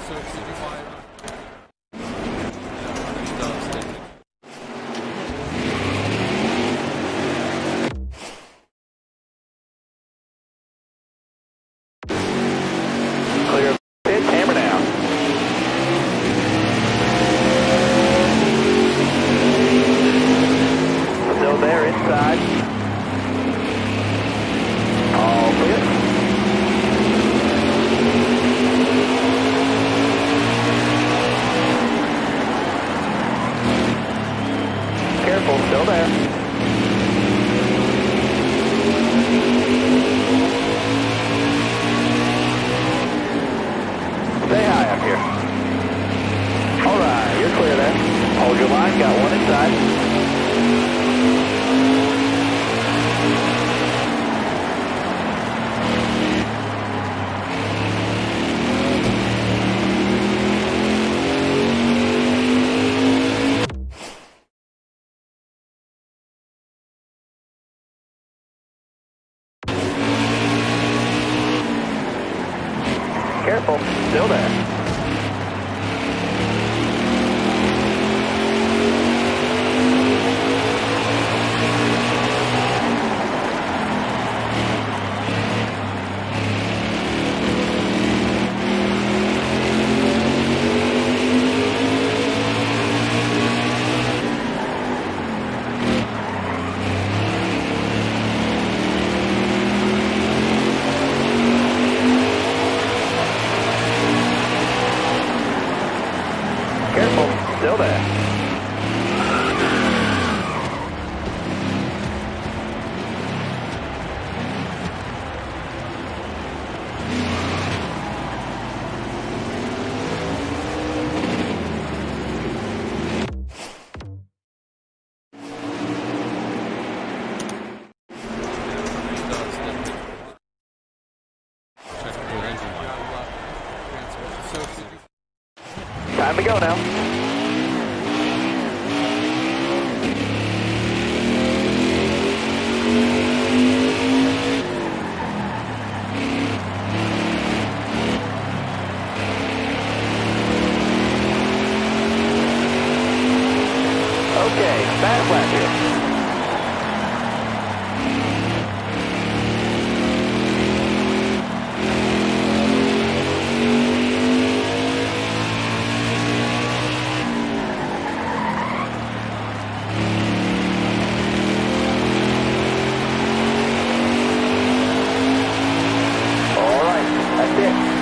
Clear pitch, hammer down. Still there inside. All clear. Careful, still there. Stay high up here. All right, you're clear there. Hold your line, got one inside. Careful, still there. Careful, still there. Time to go now. Okay, fast lap here. All right, that's it.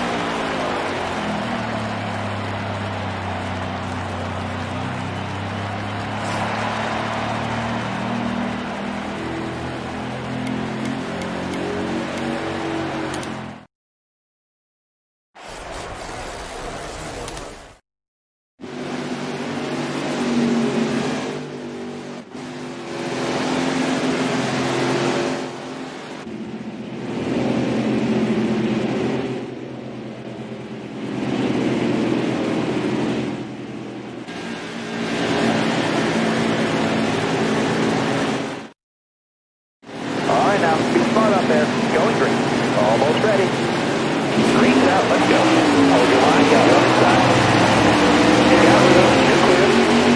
All right, now, be smart up there. Going green. Almost ready. Green's out. Let's go. Hold your line. Got one inside. Got room. You're clear.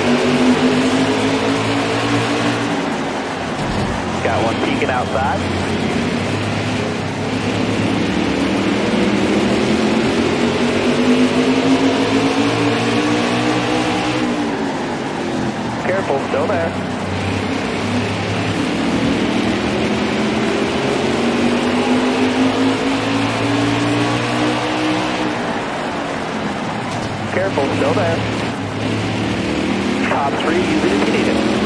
Got one peeking outside. Careful. Still there. Careful, still there. Top 3, use it if you need it.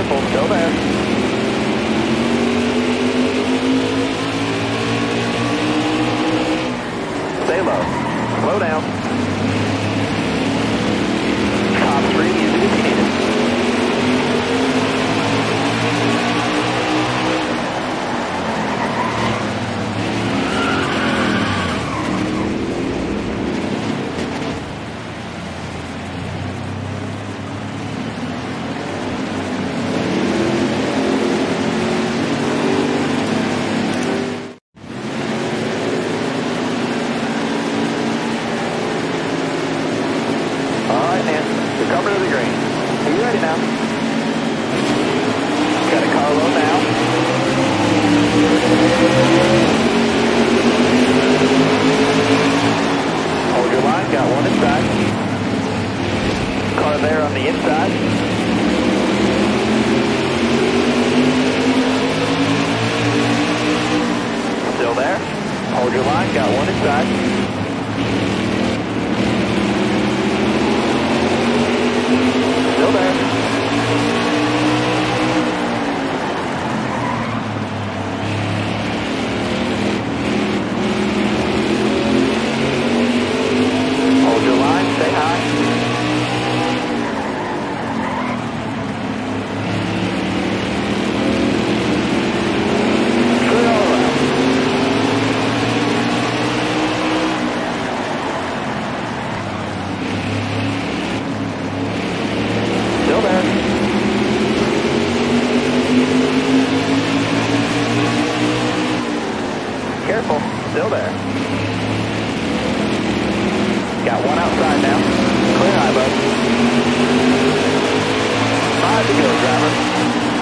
Careful, still there. Stay low. Slow down. Top 3, use it if you need it. Cover to the green. Are you ready now? Got a carload now. Hold your line, got one inside. Car there on the inside. Still there. Hold your line, got one inside. Still there. Hold your line, stay high. Clear all around. Still there. Careful, still there. Got one outside now. Clear high, bud. 5 to go, driver.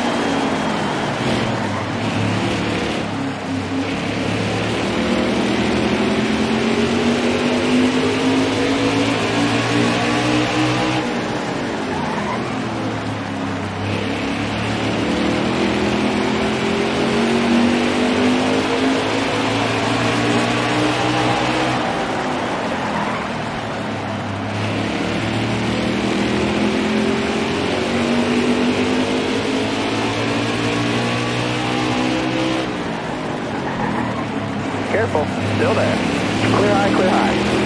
Careful, still there. Clear high, clear high.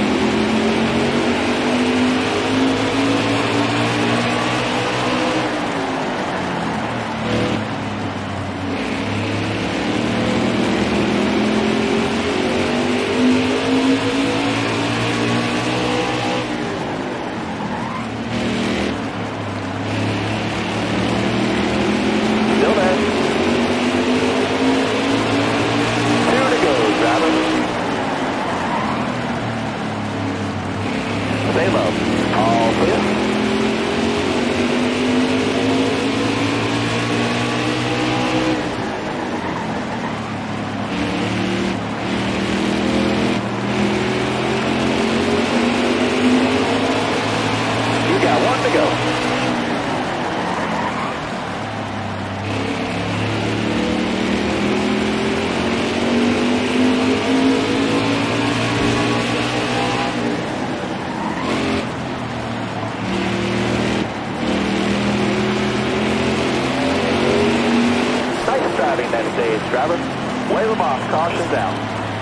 Still there. 2 to go, driver. Stay low. All clear. You got 1 to go. Driving that stage, driver. Wave them off, caution down.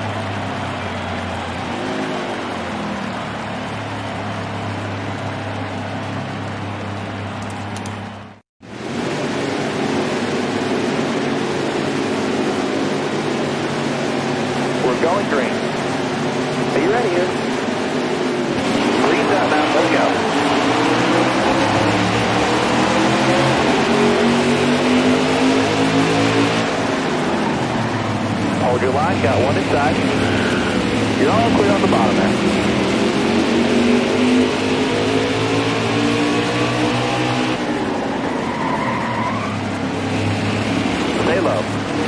We're going green. Are you ready here? Green's out now, let's go. Hold your line, got 1 inside. You're all clear on the bottom there. Stay low.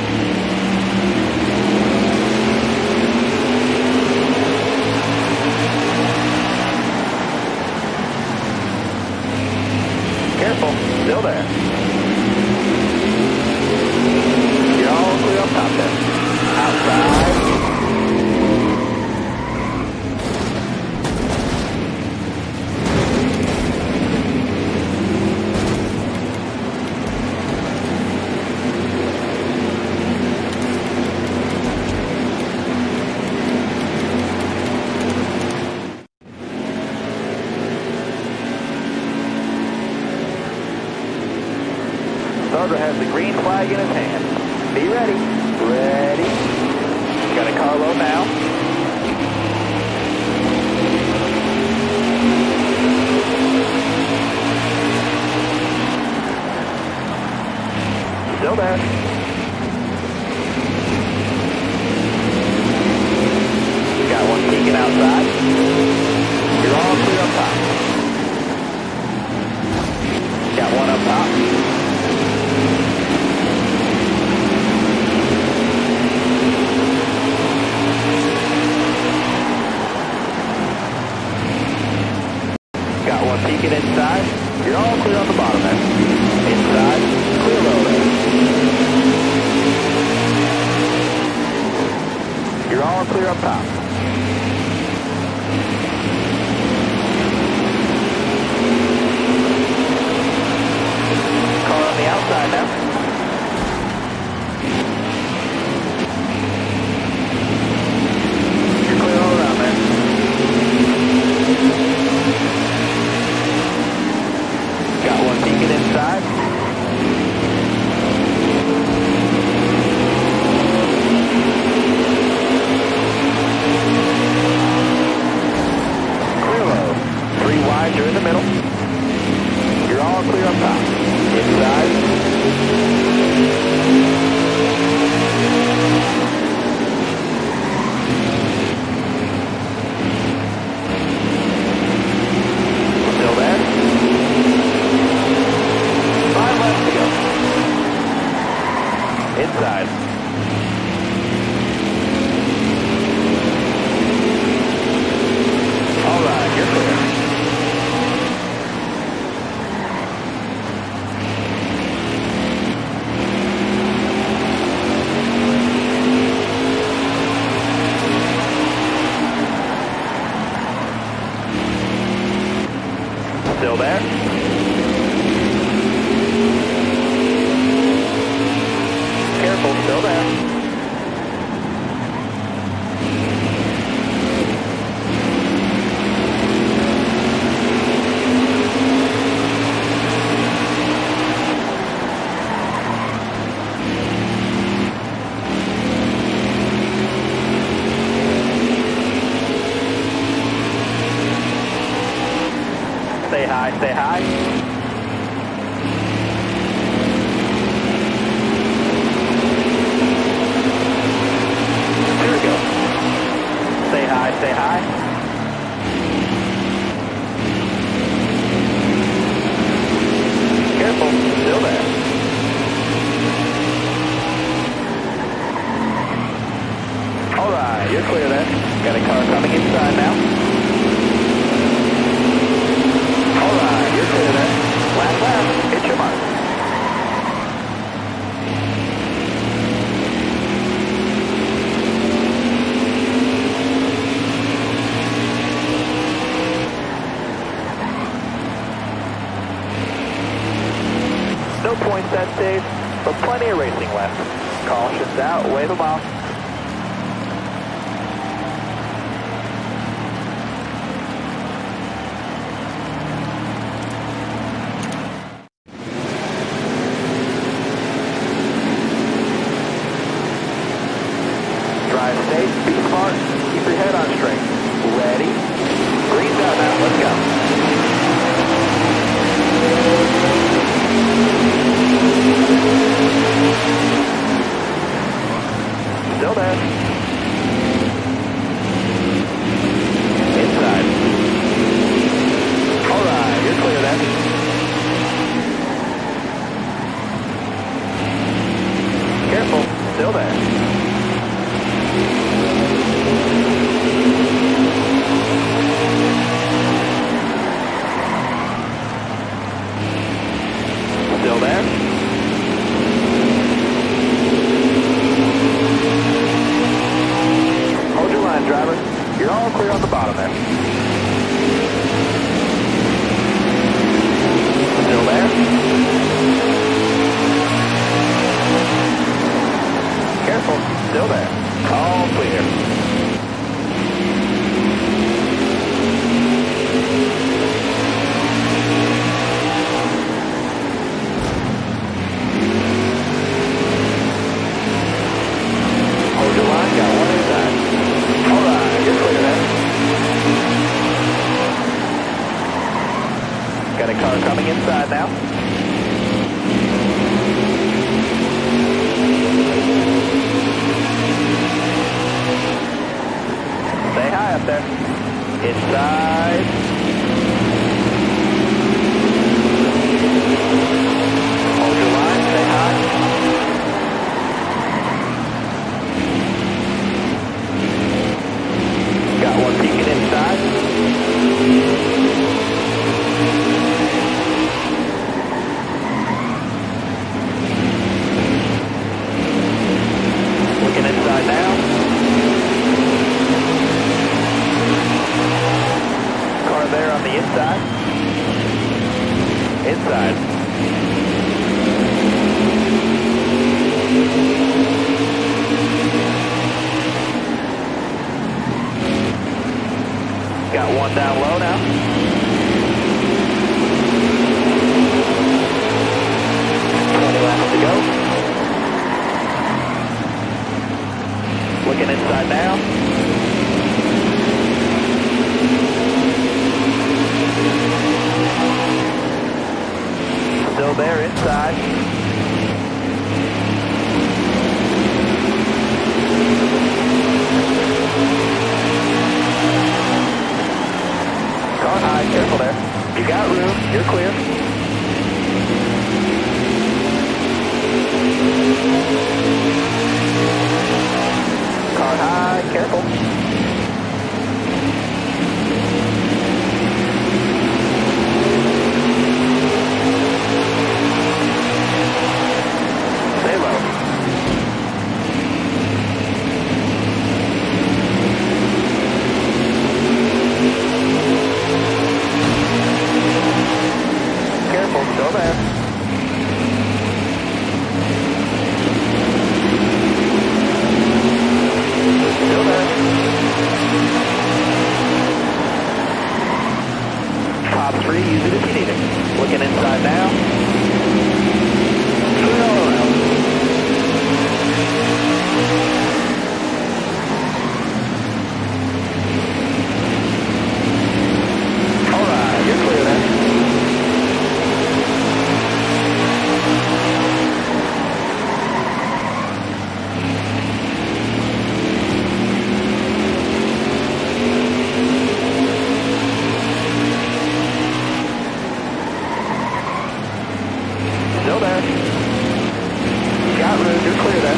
Careful, still there. You're all clear up top there. Outside. Starter has the green flag in his hand. Be ready. Ready. Got a carload now. Still there. Got one peeking outside. You're all clear up top. Got one up top. Got one peeking inside. You're all clear on the bottom there. Inside, clear low there. You're all clear up top. Car on the outside now. You're clear all around there. Got one peeking inside. Clear low. 3 wide, you're in the middle. You're all clear up top. Inside. Still there? 5 left to go. Inside. All right, you're clear. Still there? Careful, still there. Stay high, stay high. Here we go. Stay high, stay high. Careful, still there. All right, you're clear there. Got a car coming inside now. All right, you're clear there. Last lap, hit your mark. No points that stage, but plenty of racing left. Caution's out, wave them off. Drive safe, be smart, keep your head on straight. Ready? Green's out now, let's go. up there. Inside. Hold your line, stay high. Got one peeking inside. Looking inside now. Car there on the inside. Inside. Got one down low now. Laps to go. Looking inside now. Still there inside. Car high, careful there. You got room, you're clear. Car high, careful. Stay low. Careful, still there. Still there. Top 3, use it if you need it. Looking inside now. Turn all around. All right, you're clear there. Still there. Got room, you're clear there.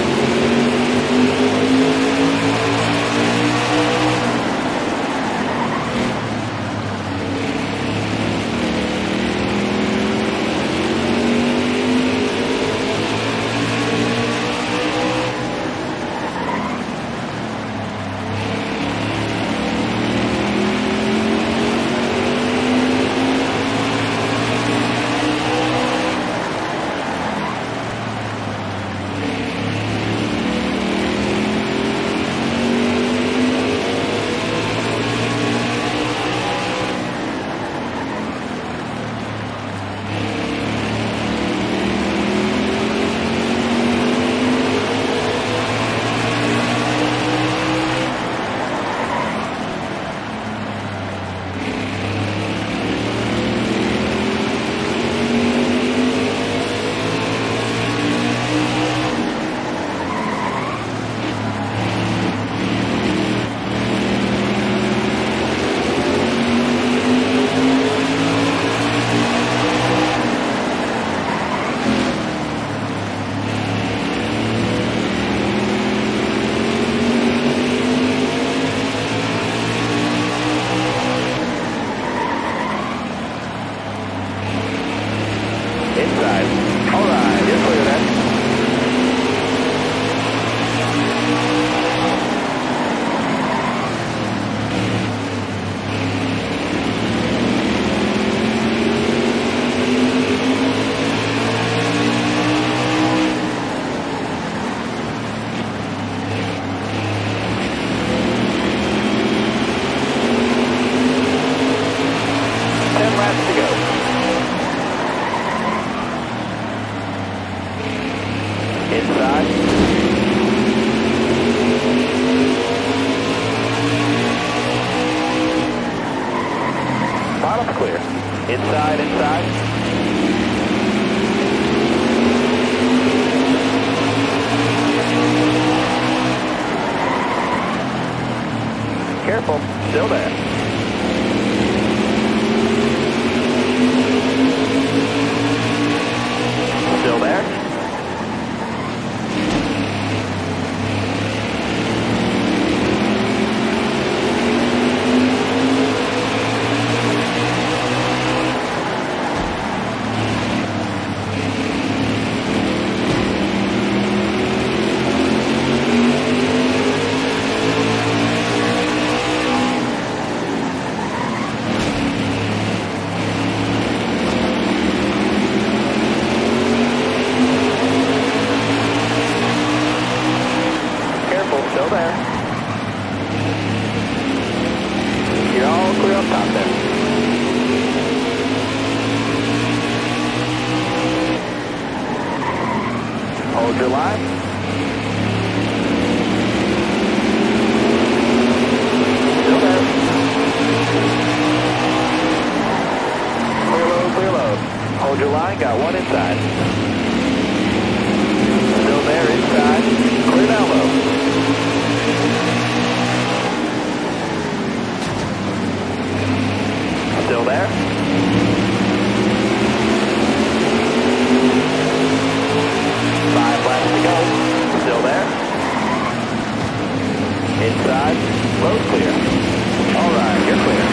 Inside. All right, you're clear there. 10 laps to go. your line. Still there. Clear load, clear load. Hold your line, got one inside. Still there, inside. Clear down low. Still there. 5 laps to go. Still there. Inside. Road clear. All right, you're clear.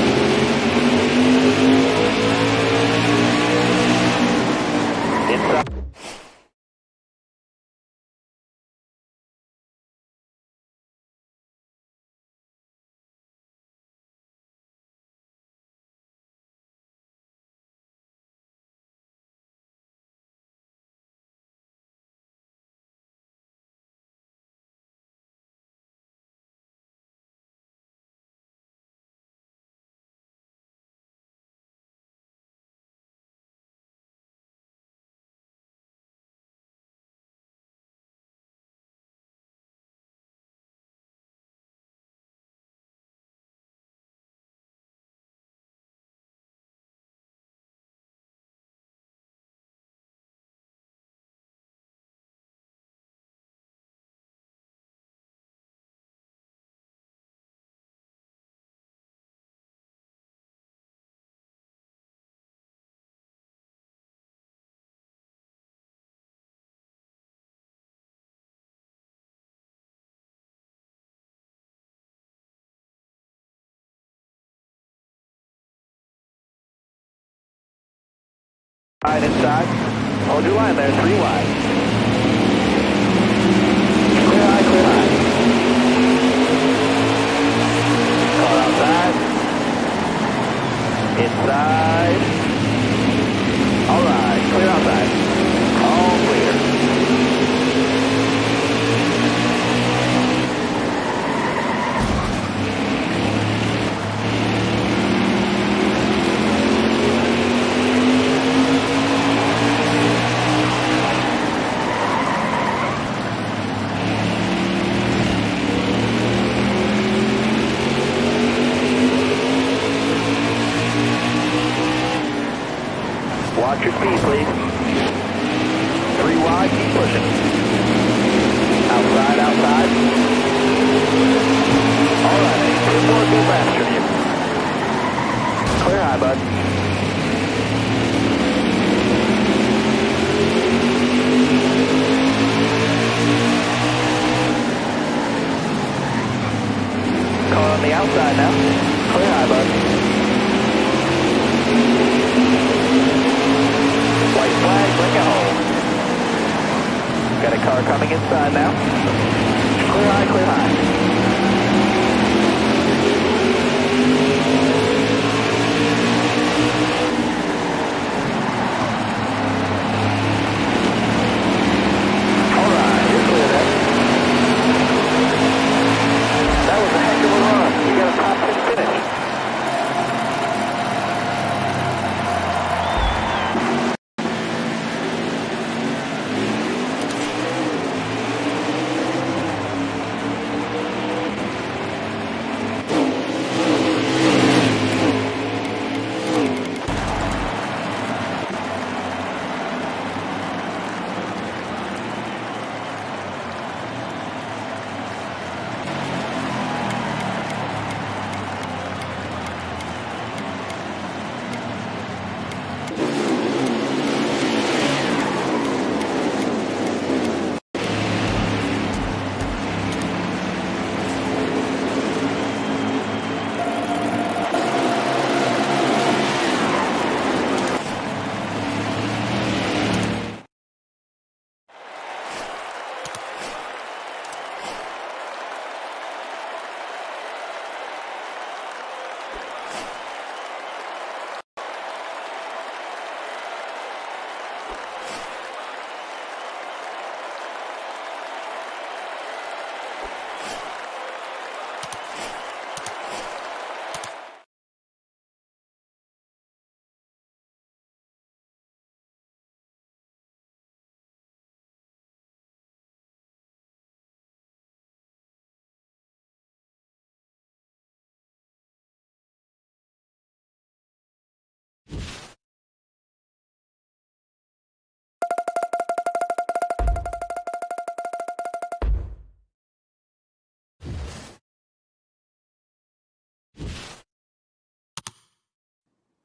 Inside. Inside. Hold your line there, 3 wide. Clear high, clear high. Car outside. Inside. All right, clear outside. All clear. Watch your speed, please. 3 wide, keep pushing. Outside, outside. All right, 2 more good laps from you. Clear high, bud. Car on the outside now. Clear high, bud. White flag, bring it home. Got a car coming inside now. Clear high, clear high. All right, you're clear there. That was a heck of a run. You got a top 10 finish.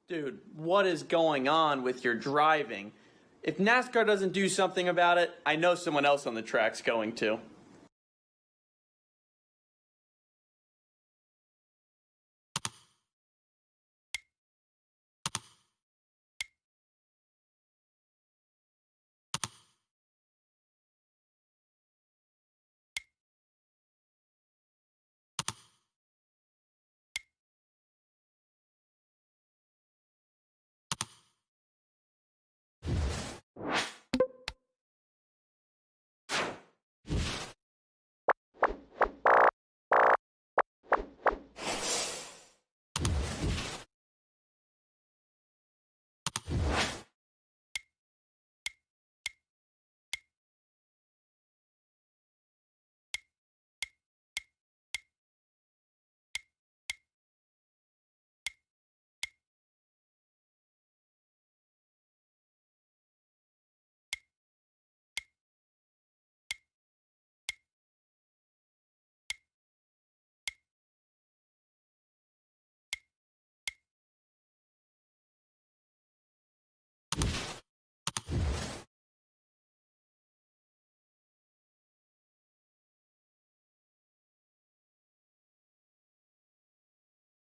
Dude, what is going on with your driving? If NASCAR doesn't do something about it, I know someone else on the track's going to.